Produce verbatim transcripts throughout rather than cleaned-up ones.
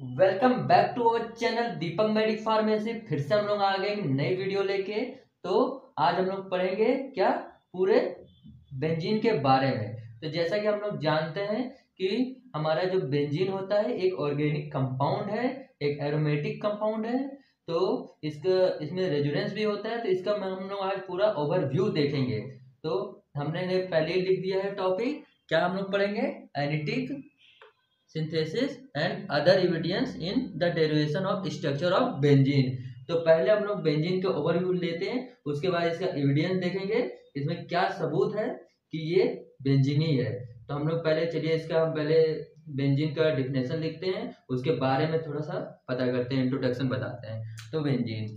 Welcome back to our channel Deepak medic pharmacy. फिर से हम लोग आ गए एक नई वीडियो लेके। तो आज हम लोग पढ़ेंगे क्या, पूरे बेंजीन के बारे में। तो जैसा कि हम लोग जानते हैं कि हमारा जो बेंजीन होता है एक ऑर्गेनिक कंपाउंड है, एक एरोमेटिक कंपाउंड है। तो इसका इसमें रेजोनेंस भी होता है। तो इसका हम लोग आज पूरा ओवरव्यू देखेंगे। तो हमने पहले ही लिख दिया है टॉपिक, क्या हम लोग पढ़ेंगे, analytic synthesis and other evidence in the derivation of structure of benzene. तो पहले हम लोग बेंजीन के ओवरव्यू लेते हैं, उसके बाद इसका एविडेंस देखेंगे, इसमें क्या सबूत है कि ये बेंजीन ही है। तो हम लोग पहले चलिए इसका हम पहले बेंजीन का डिफिनेशन लिखते हैं, उसके बारे में थोड़ा सा पता करते हैं, इंट्रोडक्शन बताते हैं। तो बेंजीन,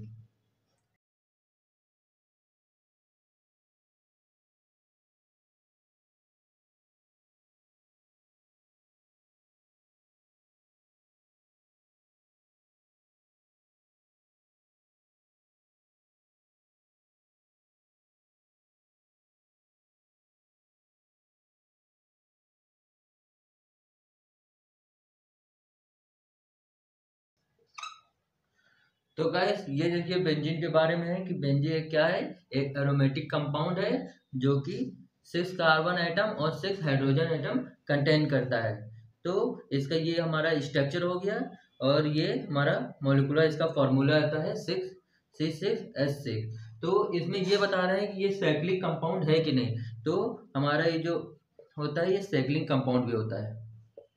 तो गाइस ये देखिए बेंजीन के बारे में है कि बेंजीन क्या है, एक एरोमेटिक कंपाउंड है जो कि सिक्स कार्बन एटम और सिक्स हाइड्रोजन एटम कंटेन करता है। तो इसका ये हमारा स्ट्रक्चर हो गया, और ये हमारा मॉलिक्यूलर इसका फॉर्मूला आता है six C six S six. तो इसमें ये बता रहे हैं कि ये साइक्लिक कंपाउंड है कि नहीं। तो हमारा ये जो होता है ये साइक्लिक कंपाउंड भी होता है।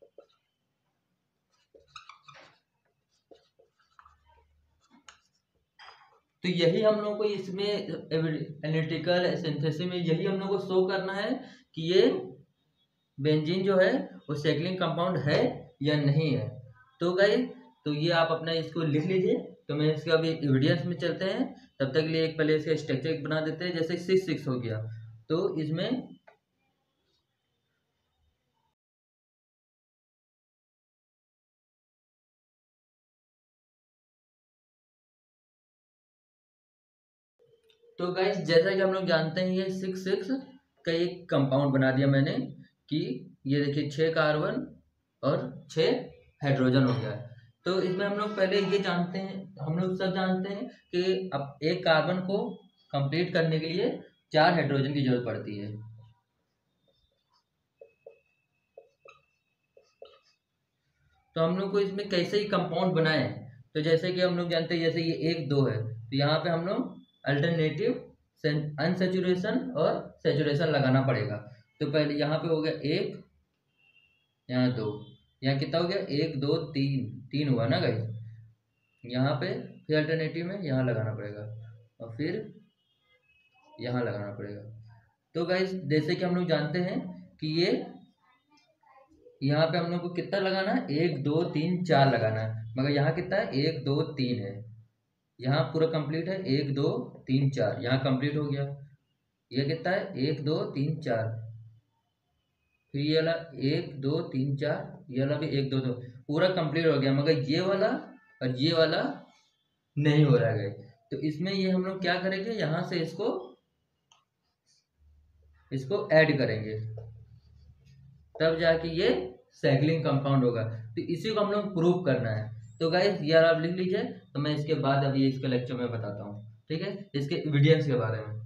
तो यही हम लोग को इसमें एनालिटिकल सिंथेसिस में यही हम लोग को शो करना है कि ये बेंजीन जो है वो साइक्लिक कंपाउंड है या नहीं है। तो गए, तो ये आप अपना इसको लिख लीजिए। तो मैं इसका अभी एविडेंस में चलते हैं, तब तक के लिए एक पहले इसका स्ट्रक्चर बना देते हैं। जैसे सिक्स सिक्स हो गया, तो इसमें तो गाइस जैसा कि हम लोग जानते हैं ये सिक्स सिक्स का एक कंपाउंड बना दिया मैंने कि ये देखिए छः कार्बन और छः हाइड्रोजन हो गया। तो इसमें हम लोग पहले ये जानते हैं, हम लोग सब जानते हैं कि अब एक कार्बन को कंप्लीट करने के लिए चार हाइड्रोजन की जरूरत पड़ती है। तो हम लोग को इसमें कैसे ही कंपाउंड बनाए, तो जैसे कि हम लोग जानते हैं जैसे ये एक दो है, तो यहाँ पे हम लोग अल्टरनेटिव अनसेचुरेशन और सेचुरेशन लगाना पड़ेगा। तो पहले यहाँ पे हो गया एक, यहाँ दो, यहाँ कितना हो गया, एक दो तीन, तीन हुआ ना गाइस। यहाँ पे फिर अल्टरनेटिव में यहाँ लगाना पड़ेगा, और फिर यहाँ लगाना पड़ेगा। तो गाइस जैसे कि हम लोग जानते हैं कि ये यहाँ पे हम लोग को कितना लगाना है, एक दो तीन चार लगाना है, मगर यहाँ कितना है, एक दो तीन है। यहाँ पूरा कंप्लीट है, एक दो तीन चार, यहाँ कंप्लीट हो गया। ये कितना है, एक दो तीन चार, फिर ये वाला एक दो तीन चार, ये वाला भी एक दो दो, पूरा कंप्लीट हो गया। मगर ये वाला और ये वाला नहीं हो रहा है। तो इसमें ये हम लोग क्या करेंगे, यहाँ से इसको इसको ऐड करेंगे, तब जाके ये साइक्लिंग कंपाउंड होगा। तो इसी को हम लोग प्रूव करना है। तो गाइस यार आप लिख लीजिए, तो मैं इसके बाद अभी इसके लेक्चर में बताता हूँ, ठीक है, इसके एविडेंस के बारे में।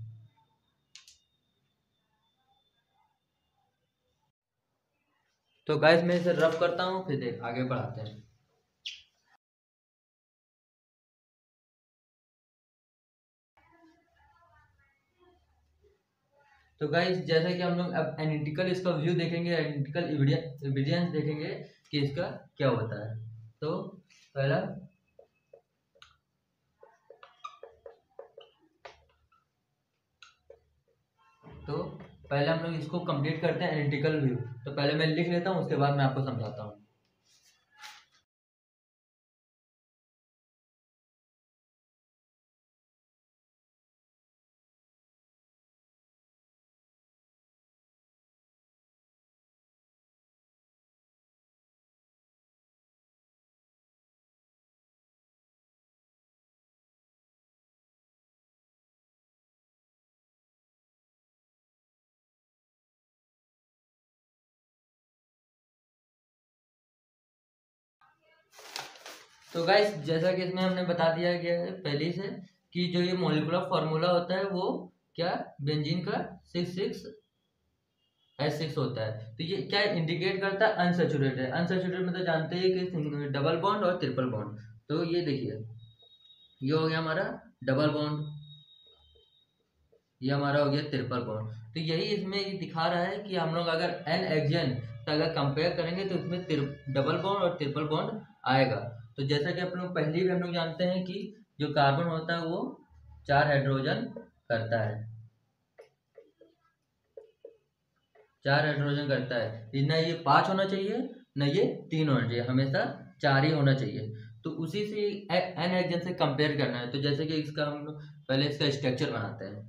तो गाइस मैं इसे रब करता हूँ, फिर देख आगे बढ़ाते हैं। तो गाइस जैसा कि हम लोग अब एनालिटिकल इसका व्यू देखेंगे, एनालिटिकल एविडेंस देखेंगे कि इसका क्या होता है। तो पहला, तो पहले हम लोग इसको कंप्लीट करते हैं एनालिटिकल व्यू। तो पहले मैं लिख लेता हूँ, उसके बाद मैं आपको समझाता हूँ। तो गाइस जैसा कि इसमें हमने बता दिया गया है पहले से कि जो ये मॉलिक्यूलर फार्मूला होता है वो क्या बेंजीन का सिक्स सिक्स एच सिक्स होता है। तो ये क्या इंडिकेट करता है, अनसेचुरेटेड। अनसेचुरेटेड मतलब जानते हैं कि डबल बॉन्ड और ट्रिपल बॉन्ड। तो ये देखिए ये हो गया हमारा डबल बॉन्ड, ये हमारा हो गया ट्रिपल बॉन्ड। तो यही इसमें ये दिखा रहा है कि हम लोग अगर एन एक्जन का अगर कंपेयर करेंगे तो इसमें डबल बॉन्ड और ट्रिपल बॉन्ड आएगा। तो जैसा कि आप लोग पहले भी हम लोग जानते हैं कि जो कार्बन होता है वो चार हाइड्रोजन करता है, चार हाइड्रोजन करता है। ना ये पांच होना चाहिए ना ये तीन होना चाहिए, हमेशा चार ही होना चाहिए। तो उसी से एन एक्जन से कंपेयर करना है। तो जैसे कि इसका हम लोग पहले इसका स्ट्रक्चर बनाते हैं।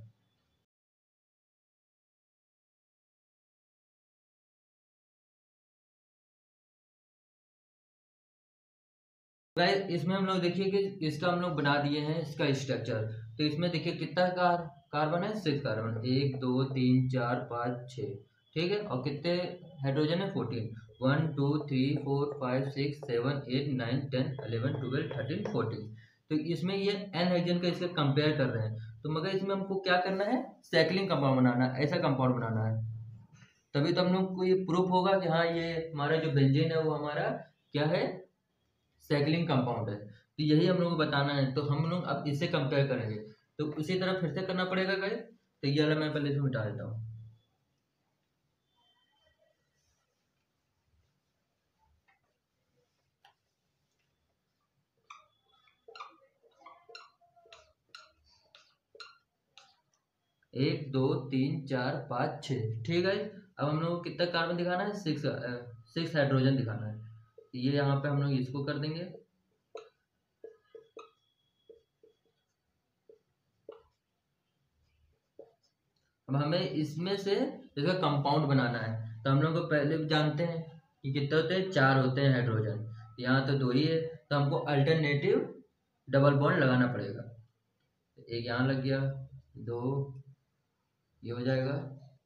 गाइस इसमें हम लोग देखिए कि इसका हम लोग बना दिए हैं इसका स्ट्रक्चर। तो इसमें देखिए कितना कार कार्बन है, सिक्स कार्बन, एक दो तीन चार पाँच छः, ठीक है। और कितने हाइड्रोजन है, fourteen. One two three four five six seven eight nine ten eleven twelve thirteen fourteen. तो इसमें ये एन हाइड्रोजन का इसका कंपेयर कर रहे हैं। तो मगर इसमें हमको क्या करना है, साइक्लिंग कंपाउंड बनाना है, ऐसा कंपाउंड बनाना है। तभी तो हम लोग को ये प्रूफ होगा कि हाँ ये हमारा जो बेंजीन है वो हमारा क्या है, साइक्लिंग कंपाउंड है। तो यही हम लोग को बताना है। तो हम लोग अब इससे कंपेयर करेंगे। तो उसी तरह फिर से करना पड़ेगा गाइस। तो ये वाला मैं पहले से मिटा देता हूँ। एक दो तीन चार पाँच छः, ठीक है। अब हम लोग को कितना कार्बन दिखाना है, सिक्स सिक्स हाइड्रोजन दिखाना है। ये यहाँ पे हम लोग इसको कर देंगे। अब हमें इसमें से इसका कंपाउंड बनाना है। तो हम लोग को पहले भी जानते हैं कि कितने होते हैं, चार होते हैं हाइड्रोजन। यहाँ तो दो ही है। तो हमको अल्टरनेटिव डबल बॉन्ड लगाना पड़ेगा। एक यहाँ लग गया, दो ये हो जाएगा,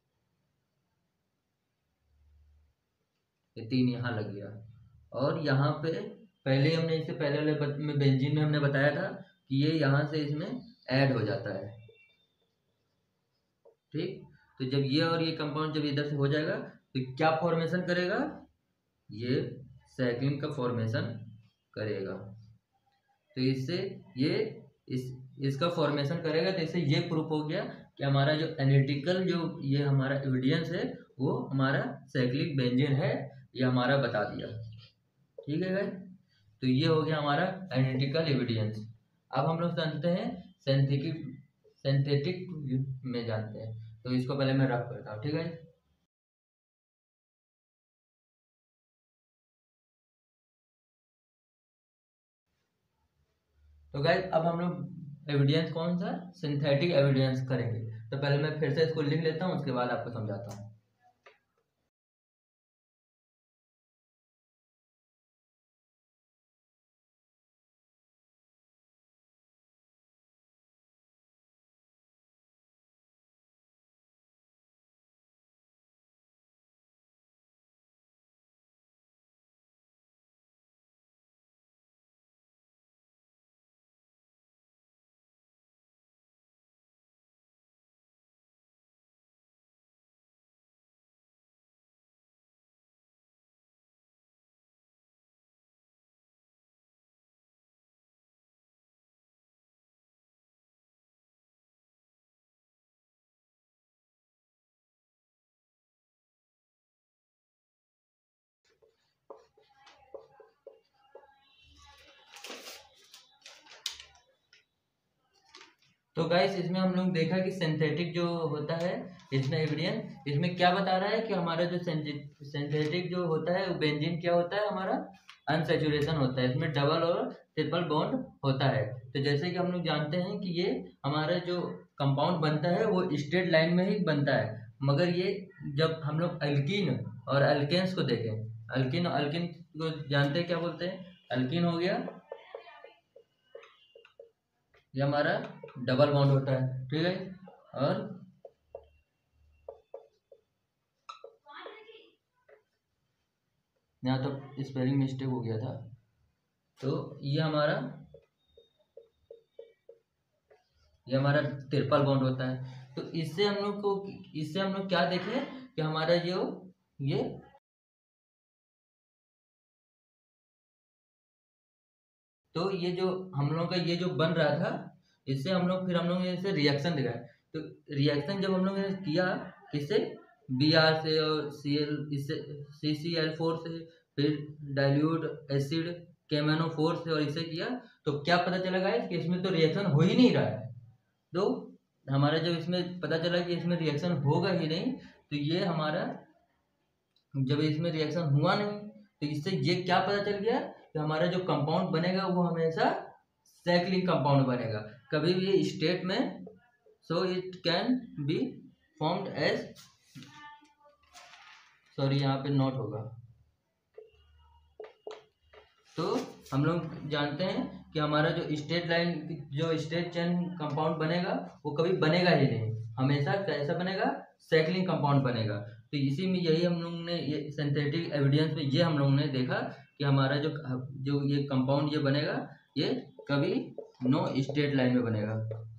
ये तीन यहाँ लग गया। और यहाँ पे पहले हमने इससे पहले वाले में बेंजीन में हमने बताया था कि ये यहाँ से इसमें ऐड हो जाता है, ठीक। तो जब ये और ये कंपाउंड जब इधर से हो जाएगा तो क्या फॉर्मेशन करेगा, ये साइक्लिन का फॉर्मेशन करेगा। तो इससे ये इस इसका फॉर्मेशन करेगा। तो इससे ये प्रूफ हो गया कि हमारा जो एनालिटिकल जो ये हमारा एविडेंस है वो हमारा साइक्लिक बेंजीन है, ये हमारा बता दिया, ठीक है गाइस। तो ये हो गया हमारा एनालिटिकल एविडेंस। अब हम लोग जानते हैं सिंथेटिक सिंथेटिक में जानते हैं। तो इसको पहले मैं रफ करता हूँ, ठीक है। तो गाइस अब हम लोग एविडेंस कौन सा, सिंथेटिक एविडेंस करेंगे। तो पहले मैं फिर से इसको लिख लेता हूँ, उसके बाद आपको समझाता हूँ। तो गाइस इसमें हम लोग देखा कि सिंथेटिक जो होता है इसमें एविडेंस इसमें क्या बता रहा है कि हमारा जो सिंथेटिक जो होता है वो बेंजीन क्या होता है, हमारा अनसेचुरेशन होता है। इसमें डबल और ट्रिपल बॉन्ड होता है। तो जैसे कि हम लोग जानते हैं कि ये हमारा जो कंपाउंड बनता है वो स्ट्रेट लाइन में ही बनता है। मगर ये जब हम लोग अल्कीन और अल्केन्स को देखें, अल्किन और अल्किन को जानते हैं क्या बोलते हैं, अल्किन हो गया, ये हमारा डबल बॉन्ड होता है, ठीक है। और यहाँ तो स्पेलिंग मिस्टेक हो गया था। तो ये हमारा ये हमारा ट्रिपल बॉन्ड होता है। तो इससे हम लोग को इससे हम लोग क्या देखें कि हमारा जो ये तो ये जो हम लोग का ये जो बन रहा था, इससे हम लोग फिर हम लोग ने इसे रिएक्शन दिखाया। तो रिएक्शन जब हम लोग ने किया किससे, बी आर से और सी एल इससे सी सी एल फोर से, फिर डाइल्यूट एसिड के एम एन ओ फोर से और इसे किया, तो क्या पता चला गाइस कि इसमें तो रिएक्शन हो ही नहीं रहा है। तो हमारा जब इसमें पता चला कि इसमें रिएक्शन होगा ही नहीं, तो ये हमारा जब इसमें रिएक्शन हुआ नहीं, तो इससे ये क्या पता चल गया कि हमारा जो कंपाउंड बनेगा वो हमेशा साइक्लिक कंपाउंड बनेगा, कभी भी स्टेट में। So it can be formed as, sorry यहाँ पे नोट होगा। तो हम लोग जानते हैं कि हमारा जो स्टेट लाइन जो स्टेट चेन कंपाउंड बनेगा वो कभी बनेगा ही नहीं, हमेशा कैसा बनेगा, साइक्लिंग कंपाउंड बनेगा। तो इसी में यही हम लोग ने ये सिंथेटिक एविडेंस में ये हम लोग ने देखा कि हमारा जो जो ये कंपाउंड ये बनेगा ये कभी नो स्टेट लाइन में बनेगा,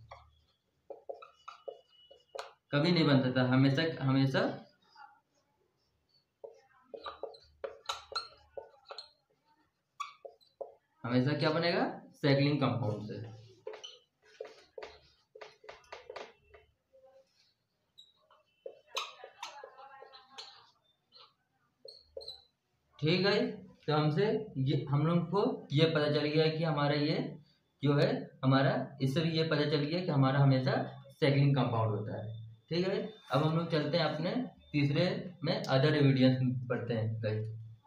कभी नहीं बनता था, हमेशा हमेशा हमेशा क्या बनेगा, साइक्लिंग कंपाउंड से। ठीक है, तो हमसे ये हम लोग को ये पता चल गया कि हमारा ये जो है हमारा, इससे भी ये पता चल गया कि हमारा हमेशा साइक्लिंग कंपाउंड होता है। ठीक है, अब हम लोग चलते हैं अपने तीसरे में अदर एविडेंस पढ़ते हैं गाइस।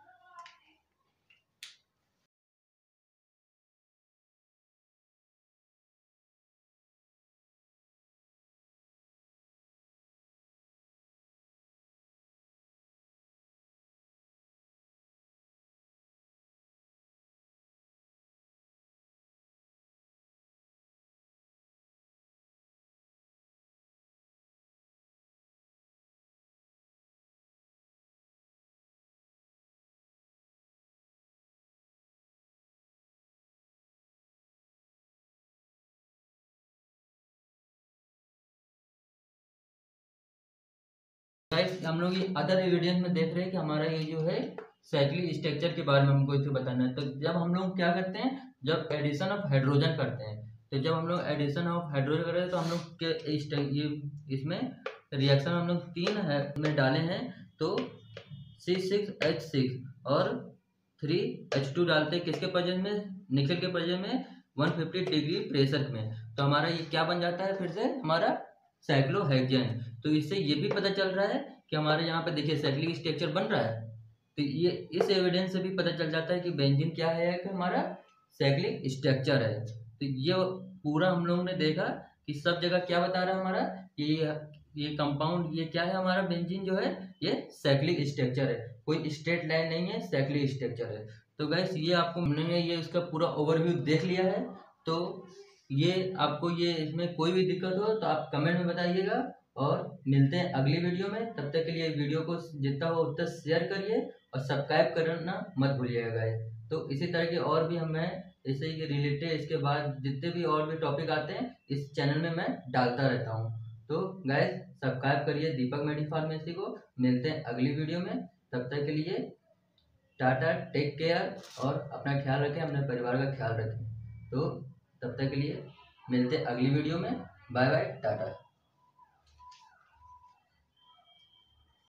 गाइस हम लोग ये अदर एविडेंस में देख रहे हैं कि हमारा ये जो है साइक्लिक स्ट्रक्चर के बारे में हमको इसे बताना है। तो जब हम लोग क्या करते हैं, जब एडिशन ऑफ हाइड्रोजन करते हैं, तो जब हम लोग एडिशन ऑफ हाइड्रोजन कर रहे हैं तो हम लोग के इस ये इसमें रिएक्शन हम लोग तीन है में डाले हैं, तो सी सिक्स एच सिक्स और थ्री एच टू डालते हैं किसके प्रेजेंस में, निकल के प्रेजेंस में वन फिफ्टी डिग्री प्रेशर में। तो हमारा ये क्या बन जाता है, फिर से हमारा साइक्लोहेक्सेन। तो इससे ये भी पता चल रहा है कि हमारे यहाँ पे देखिए साइक्लिक स्ट्रक्चर बन रहा है। तो ये इस एविडेंस से भी पता चल जाता है कि बेंजीन क्या है, कि हमारा साइक्लिक स्ट्रक्चर है। तो ये पूरा हम लोगों ने देखा कि सब जगह क्या बता रहा है हमारा, कि ये कंपाउंड ये क्या है, हमारा बेंजीन जो है ये साइक्लिक स्ट्रक्चर है, कोई स्ट्रेट लाइन नहीं है, साइक्लिक स्ट्रक्चर है। तो गैस ये आपको हमने ये इसका पूरा ओवरव्यू देख लिया है। तो ये आपको ये इसमें कोई भी दिक्कत हो तो आप कमेंट में बताइएगा, और मिलते हैं अगली वीडियो में। तब तक के लिए वीडियो को जितना हो उतना शेयर करिए और सब्सक्राइब करना मत भूलिएगा गाइस। तो इसी तरह के और भी हम मैं इसे के रिलेटेड इसके बाद जितने भी और भी टॉपिक आते हैं इस चैनल में मैं डालता रहता हूँ। तो गाइस सब्सक्राइब करिए दीपक मेडी फार्मेसी को। मिलते हैं अगली वीडियो में, तब तक के लिए टाटा, टेक केयर और अपना ख्याल रखें, अपने परिवार का ख्याल रखें। तो तब तक के लिए मिलते हैं अगली वीडियो में, बाय बाय, टाटा।